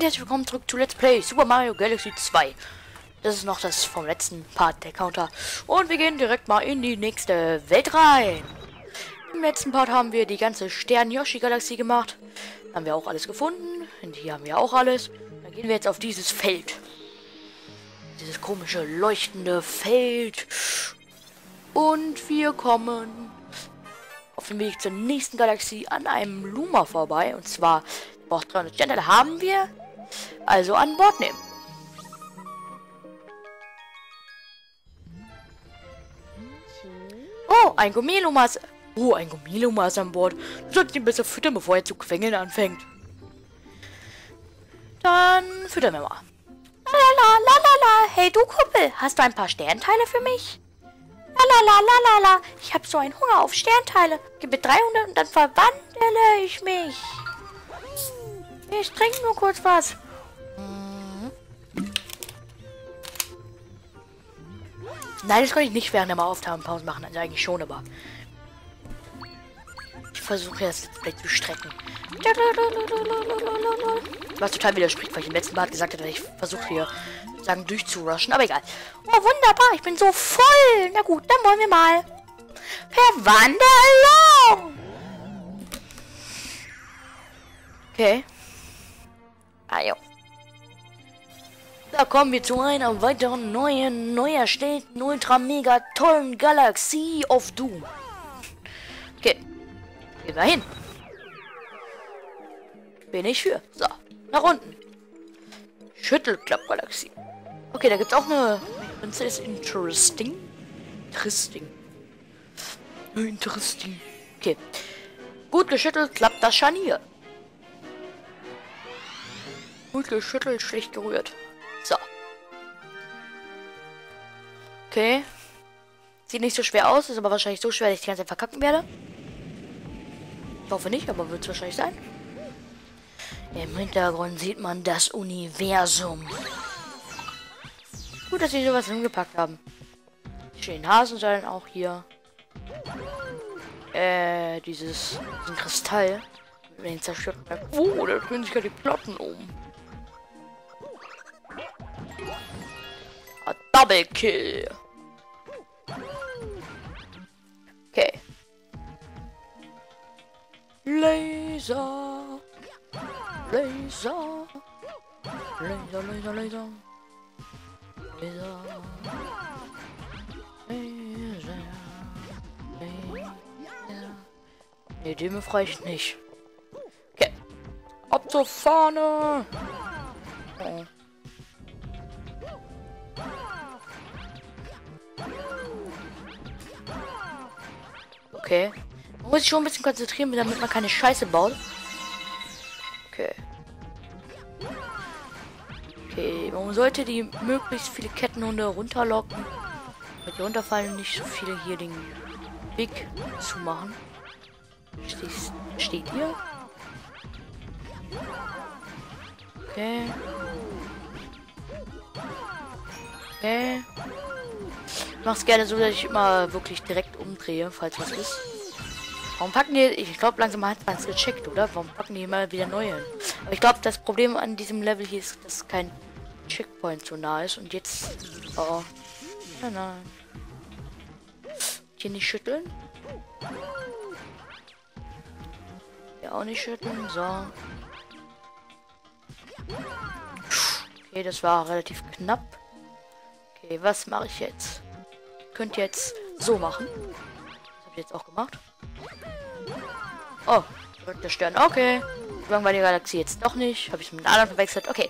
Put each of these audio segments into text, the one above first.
herzlich willkommen zurück zu Let's Play Super Mario Galaxy 2. Das ist noch das vom letzten Part, der Counter. Und wir gehen direkt mal in die nächste Welt rein. Im letzten Part haben wir die ganze Stern-Yoshi-Galaxie gemacht. Haben wir auch alles gefunden. Und hier haben wir auch alles. Dann gehen wir jetzt auf dieses Feld. Dieses komische, leuchtende Feld. Und wir kommen auf dem Weg zur nächsten Galaxie an einem Luma vorbei. Und zwar braucht 300 Sterne, haben wir. Also an Bord nehmen. Oh, ein Gummiluma ist... Oh, ein Gummiluma ist an Bord. Du solltest ihn besser füttern, bevor er zu quengeln anfängt. Dann füttern wir mal. Lalalala, hey du Kumpel, hast du ein paar Sternteile für mich? Lalalala, ich habe so einen Hunger auf Sternteile. Gib mir 300 und dann verwandle ich mich. Ich trinke nur kurz was. Nein, das konnte ich nicht während der Aufnahmepause machen. Also eigentlich schon, aber... Ich versuche jetzt vielleicht zu strecken. Was total widerspricht, weil ich im letzten Mal gesagt habe, dass ich versuche hier sagen durchzurushen. Aber egal. Oh, wunderbar. Ich bin so voll. Na gut, dann wollen wir mal. Verwandlung. Okay. Ah, jo. Da kommen wir zu einer weiteren neu erstellten, ultra mega tollen Galaxie of Doom. Okay. Gehen wir hin. Bin ich für. So. Nach unten. Schüttelklapp-Galaxie. Okay, da gibt es auch eine Princess Interesting. Interesting. Okay. Gut geschüttelt, klappt das Scharnier. Gut geschüttelt, schlecht gerührt. So. Okay. Sieht nicht so schwer aus, ist aber wahrscheinlich so schwer, dass ich die ganze Zeit verkacken werde. Ich hoffe nicht, aber wird es wahrscheinlich sein. Im Hintergrund sieht man das Universum. Gut, dass sie sowas hingepackt haben. Die schönen Hasensäulen auch hier. Diesen Kristall. Mit den zerstörten. Oh, da drehen sich ja die Platten um. Double Kill. Okay. Laser. Laser. Laser, Laser, Laser. Laser. Laser. Laser. Ne, dem reicht nicht. Okay. Ab zur Fahne. Oh. Okay. Man muss sich schon ein bisschen konzentrieren, damit man keine Scheiße baut. Okay. Okay, man sollte die möglichst viele Kettenhunde runterlocken. Damit die runterfallen und nicht so viele hier den Weg zu machen. Steht ihr? Okay. Okay. Ich mach's gerne so, dass ich immer wirklich direkt umdrehe, falls was ist. Warum packen die... Ich glaube, langsam hat man es gecheckt, oder? Warum packen die immer wieder neue hin? Aber ich glaube, das Problem an diesem Level hier ist, dass kein Checkpoint so nah ist. Und jetzt... Oh. Nein, nein. Hier nicht schütteln. Hier auch nicht schütteln. So. Okay, das war relativ knapp. Okay, was mache ich jetzt? Könnt ihr jetzt so machen. Das habe ich jetzt auch gemacht. Oh, der Stern. Okay. Sagen wir die Galaxie jetzt doch nicht. Habe ich mit einem anderen verwechselt. Okay.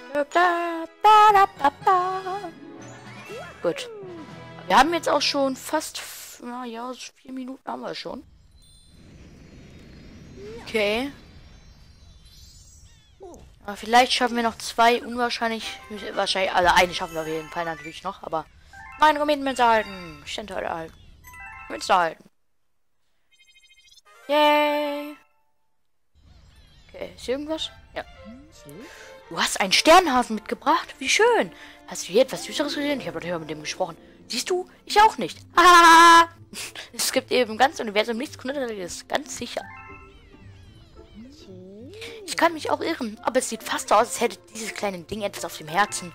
Gut. Wir haben jetzt auch schon fast... Ja, 4 Minuten haben wir schon. Okay. Aber vielleicht schaffen wir noch 2 unwahrscheinlich... Wahrscheinlich... Also eine schaffen wir auf jeden Fall natürlich noch. Aber... Meine Commitments erhalten. Stände erhalten. Münze erhalten. Yay. Okay, ist hier irgendwas? Ja. Du hast einen Sternhafen mitgebracht? Wie schön. Hast du hier etwas Süßeres gesehen? Ich habe doch mit dem gesprochen. Siehst du? Ich auch nicht. Ah! Es gibt eben im ganzen Universum nichts Knudderliches. Ganz sicher. Ich kann mich auch irren, aber es sieht fast so aus, als hätte dieses kleine Ding etwas auf dem Herzen.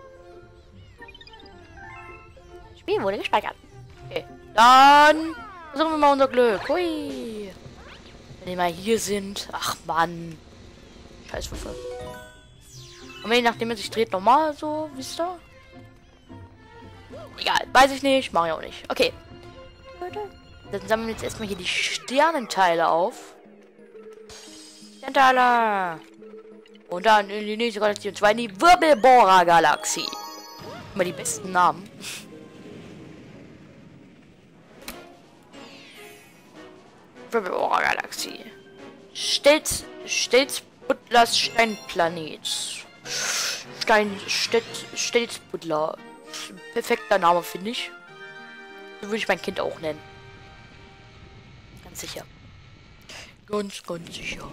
Spiel wurde gespeichert. Okay, dann versuchen wir mal unser Glück. Hui. Wenn wir mal hier sind. Ach, Mann. Scheiß Würfel. Und wenn nachdem er sich dreht, nochmal so, wisst ihr? Egal, weiß ich nicht, mache ich auch nicht. Okay. Dann sammeln wir jetzt erstmal hier die Sternenteile auf. Sternteile. Und dann in die nächste Galaxie, und zwar in die Wirbelbohrer-Galaxie. Immer die besten Namen. Wirbelbohrer-Galaxie. Stelzbuttlers Steinplanet. Stelzbuttler. Perfekter Name, finde ich. So würde ich mein Kind auch nennen. Ganz sicher. Ganz sicher.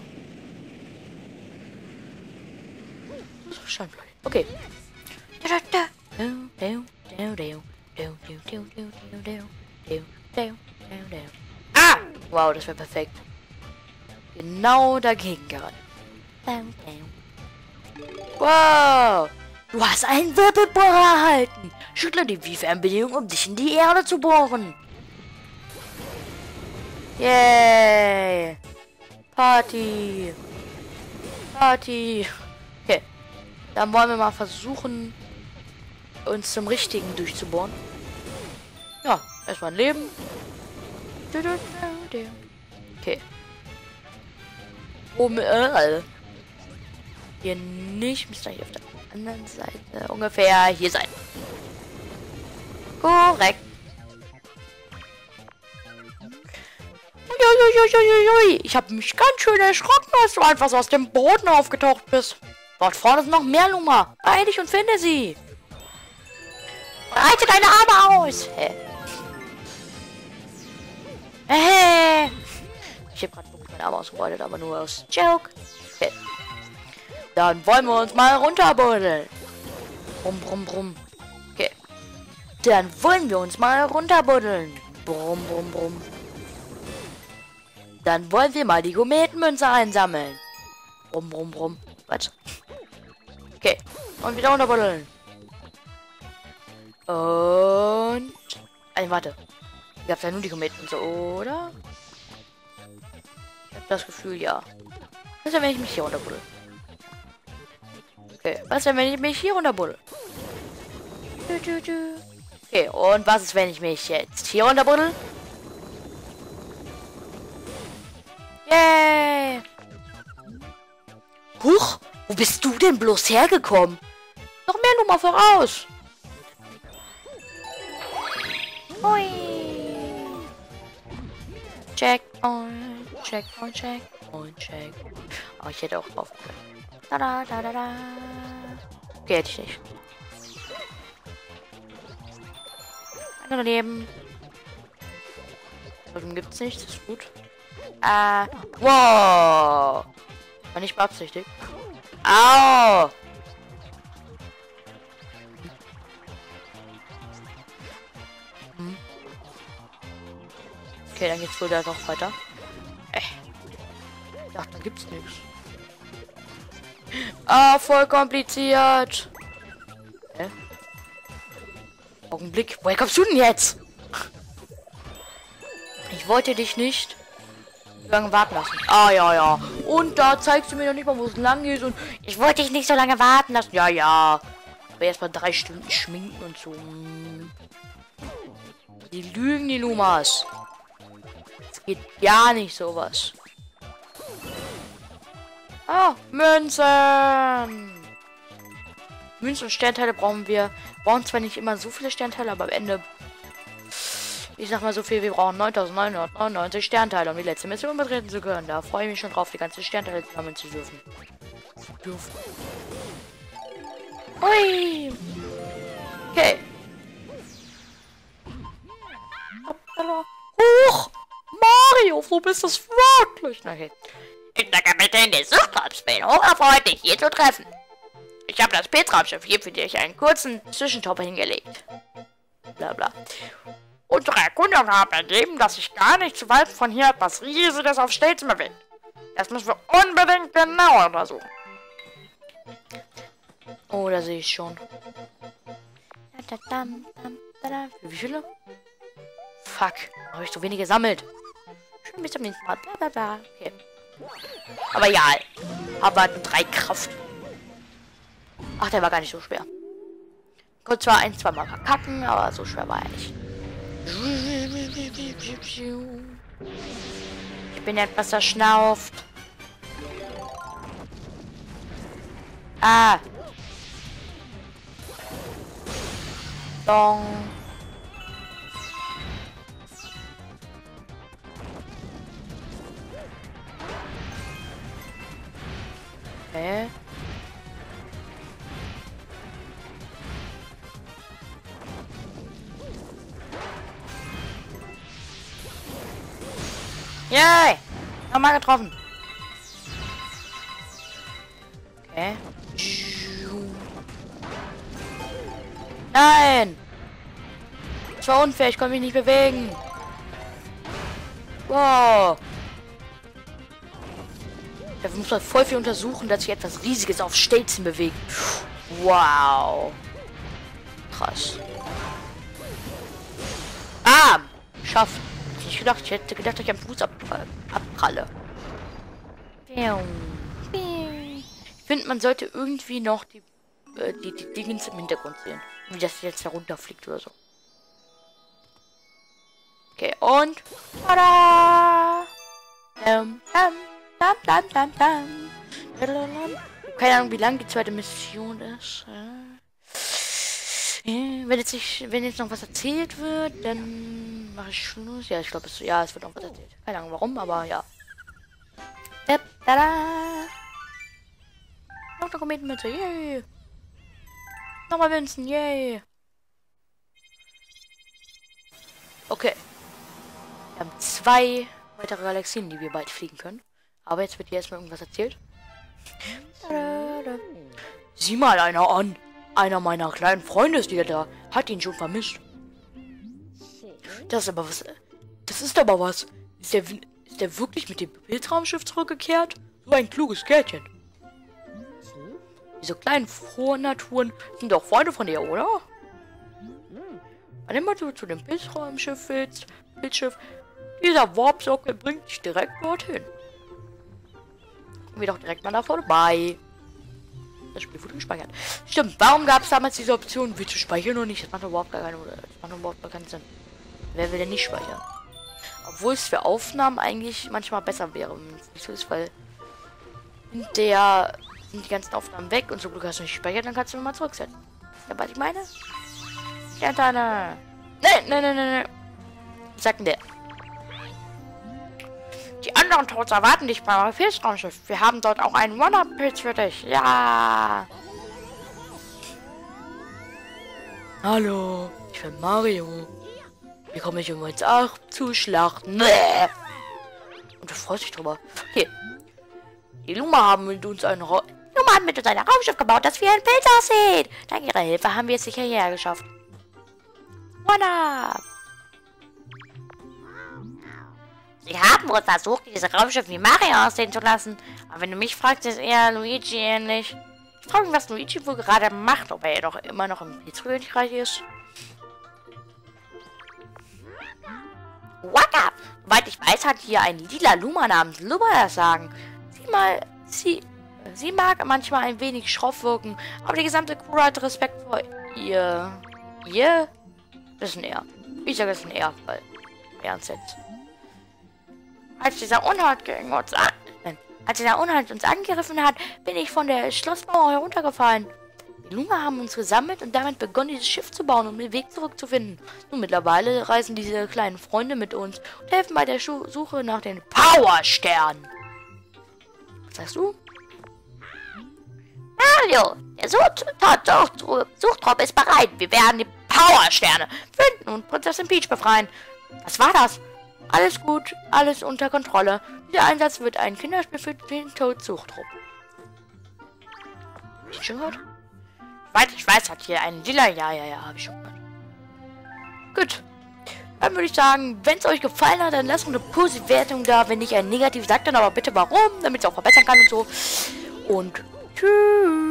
Steinplanet. Okay. Ah! Wow, das wäre perfekt. Genau dagegen gerannt. Wow! Du hast einen Wirbelbohrer erhalten. Schüttle die V-Fernbedienung, um dich in die Erde zu bohren. Yay! Party! Party! Okay. Dann wollen wir mal versuchen, uns zum Richtigen durchzubohren. Ja, erstmal ein Leben. Okay. Hier nicht. Müsste hier auf der anderen Seite ungefähr hier sein. Korrekt. Uiuiuiuiui. Ich habe mich ganz schön erschrocken, als du einfach so aus dem Boden aufgetaucht bist. Dort vorne sind noch mehr Luma. Beeil dich und finde sie. Breite deine Arme aus. Ich habe gerade meine Arme ausgebreitet, aber nur aus Joke. Okay. Dann wollen wir uns mal runterbuddeln. Brumm. Okay. Dann wollen wir uns mal runterbuddeln. Brumm. Dann wollen wir mal die Kometenmünze einsammeln. Brumm. Was? Okay. Und wieder runterbuddeln. Und... warte. Ich habe ja nur die Kometenmünze, oder? Ich habe das Gefühl, ja. Was ist, wenn ich mich hier runterbuddel? Okay, was ist, wenn ich mich hier runterbuddel? Okay, und was ist, wenn ich mich jetzt hier runterbuddel? Yay! Huch, wo bist du denn bloß hergekommen? Noch mehr Nummer voraus! Hui! Checkpoint. Oh, ich hätte auch drauf können. Da. Okay, hätte ich nicht. Andere Leben. Warum gibt's nicht? Das ist gut. Wow! War nicht beabsichtigt. Au! Okay, dann geht's wohl da noch weiter. Ach, da gibt's nichts. Ah, voll kompliziert. Augenblick. Woher kommst du denn jetzt? Ich wollte dich nicht lange warten lassen. Ah, ja. Und da zeigst du mir noch nicht mal, wo es lang geht. Und ich wollte dich nicht so lange warten lassen. Ja. Aber erstmal 3 Stunden schminken und so. Die lügen, die Lumas. Es geht gar nicht sowas. Ah, Münzen. Münzen und Sternteile brauchen wir. Wir brauchen zwar nicht immer so viele Sternteile, aber am Ende, ich sag mal so viel, wir brauchen 9999 Sternteile, um die letzte Mission betreten zu können. Da freue ich mich schon drauf, die ganzen Sternteile sammeln zu dürfen. Ui. Okay. Huch! Mario, wo bist du wirklich? Okay. Ich der Kapitän des Suchtraums bin hocherfreut, dich hier zu treffen. Ich habe das Petraumschiff hier für dich einen kurzen Zwischenstopp hingelegt. Blabla. Unsere Erkundungen haben ergeben, dass sich gar nicht zu weit von hier etwas Riesiges auf Stelzen befindet. Das müssen wir unbedingt genau untersuchen. Oh, da sehe ich schon. Wie viele? Fuck. Habe ich so wenig gesammelt. Schön bis zum nächsten Mal. Blablabla. Okay. Aber ja. Aber 3 Kraft. Ach, der war gar nicht so schwer. Konnte zwar 1-2 Mal verkacken, aber so schwer war er nicht. Ich bin etwas verschnauft. Ah. Dong. Okay. Yay! Nochmal getroffen. Okay. Nein! Das war unfair, ich konnte mich nicht bewegen. Wow. Da muss man voll viel untersuchen, dass sich etwas Riesiges auf Stelzen bewegt. Wow. Krass. Ah! Schafft. Ich hätte gedacht, dass ich am Fuß abpralle. Ich finde, man sollte irgendwie noch die Dingens im Hintergrund sehen. Wie das jetzt herunterfliegt oder so. Okay, und... Tada! Keine Ahnung, wie lang die zweite Mission ist. Wenn jetzt noch was erzählt wird, dann mache ich Schluss. Ja, ich glaube, es wird noch was erzählt. Keine Ahnung warum, aber ja. Tada! Noch eine Kometenmütze, yay! Nochmal Münzen, yay! Okay. Wir haben 2 weitere Galaxien, die wir bald fliegen können. Aber jetzt wird hier erstmal irgendwas erzählt. Sieh mal einer an. Einer meiner kleinen Freunde ist wieder da. Hat ihn schon vermisst. Das ist aber was. Das ist aber was. Ist der wirklich mit dem Pilzraumschiff zurückgekehrt? So ein kluges Kerlchen. Diese kleinen frohen Naturen sind doch Freunde von dir, oder? Wann immer du zu dem Pilzraumschiff willst, Pilzschiff, dieser Warpsockel bringt dich direkt dorthin. Gucken wir doch direkt mal da vorbei. Das Spiel wurde gespeichert. Stimmt, warum gab es damals diese Option, wie zu speichern und nicht? Das macht überhaupt gar keinen Sinn. Wer will denn nicht speichern? Obwohl es für Aufnahmen eigentlich manchmal besser wäre, wenn es nicht so ist, weil hinterher sind die ganzen Aufnahmen weg und so Glück hast du nicht gespeichert, dann kannst du nochmal zurücksetzen. Ja, was ich meine? Ja, deine. Ne. Was sagt denn der? Die anderen Toads erwarten dich beim Pilzraumschiff. Wir haben dort auch einen One-Up-Pilz für dich. Ja. Hallo, ich bin Mario. Hier komme ich, um uns auch zu schlachten. Und du freust dich drüber. Okay. Die Luma haben mit uns ein Raumschiff gebaut, das wie ein Pilz aussieht. Dank ihrer Hilfe haben wir es sicher hierher geschafft. One-Up. Sie haben wohl versucht, dieses Raumschiff wie Mario aussehen zu lassen. Aber wenn du mich fragst, ist eher Luigi ähnlich. Ich frage mich, was Luigi wohl gerade macht, ob er jedoch immer noch im Pilzkönigreich ist. Waka! Soweit ich weiß, hat hier ein lila Luma namens Luma das Sagen. Sie mag manchmal ein wenig schroff wirken, aber die gesamte Crew hat Respekt vor ihr. Ihr? Das ist ein R. Ich sage, das ist ein R, weil ernst jetzt. Als dieser Unhold uns angegriffen hat, bin ich von der Schlossmauer heruntergefallen. Die Luma haben uns gesammelt und damit begonnen, dieses Schiff zu bauen, um den Weg zurückzufinden. Nun mittlerweile reisen diese kleinen Freunde mit uns und helfen bei der Suche nach den Powersternen. Was sagst du? Mario, der Suchtrupp ist bereit. Wir werden die Powersterne finden und Prinzessin Peach befreien. Was war das? Alles gut, alles unter Kontrolle. Dieser Einsatz wird ein Kinderspiel für den Toad-Suchtrupp. Hab ich schon gehört? Soweit ich weiß, hat hier ein lila... Ja, habe ich schon gehört. Gut. dann würde ich sagen, wenn es euch gefallen hat, dann lasst eine positive Wertung da. Wenn nicht ein negativ, sagt dann aber bitte warum, damit ich auch verbessern kann und so. Und tschüss.